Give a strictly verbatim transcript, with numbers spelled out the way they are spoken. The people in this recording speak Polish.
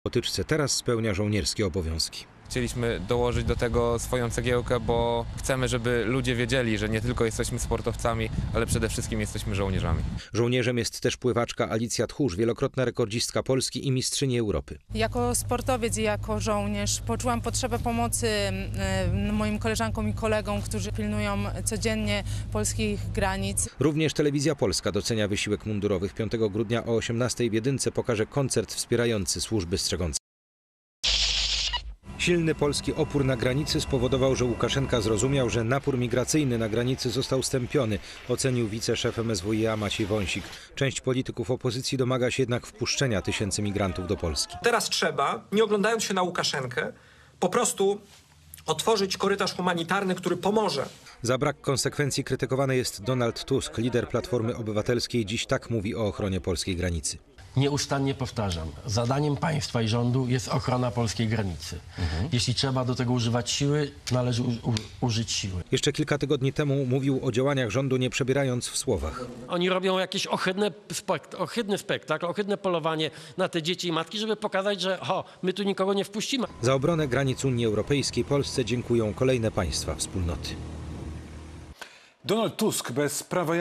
Potyczce teraz spełnia żołnierskie obowiązki. Chcieliśmy dołożyć do tego swoją cegiełkę, bo chcemy, żeby ludzie wiedzieli, że nie tylko jesteśmy sportowcami, ale przede wszystkim jesteśmy żołnierzami. Żołnierzem jest też pływaczka Alicja Tchórz, wielokrotna rekordzistka Polski i mistrzyni Europy. Jako sportowiec i jako żołnierz poczułam potrzebę pomocy moim koleżankom i kolegom, którzy pilnują codziennie polskich granic. Również Telewizja Polska docenia wysiłek mundurowych. piątego grudnia o osiemnastej w Jedynce pokaże koncert wspierający służby strzegące. Silny polski opór na granicy spowodował, że Łukaszenka zrozumiał, że napór migracyjny na granicy został stępiony, ocenił wiceszef M S W i A Maciej Wąsik. Część polityków opozycji domaga się jednak wpuszczenia tysięcy migrantów do Polski. Teraz trzeba, nie oglądając się na Łukaszenkę, po prostu otworzyć korytarz humanitarny, który pomoże. Za brak konsekwencji krytykowany jest Donald Tusk. Lider Platformy Obywatelskiej dziś tak mówi o ochronie polskiej granicy. Nieustannie powtarzam, zadaniem państwa i rządu jest ochrona polskiej granicy. Mhm. Jeśli trzeba do tego używać siły, należy u, u, użyć siły. Jeszcze kilka tygodni temu mówił o działaniach rządu, nie przebierając w słowach. Oni robią jakiś ohydny, spekt, ohydny spektakl, ohydne polowanie na te dzieci i matki, żeby pokazać, że ho, my tu nikogo nie wpuścimy. Za obronę granic Unii Europejskiej Polsce dziękują kolejne państwa wspólnoty. Donald Tusk bez prawa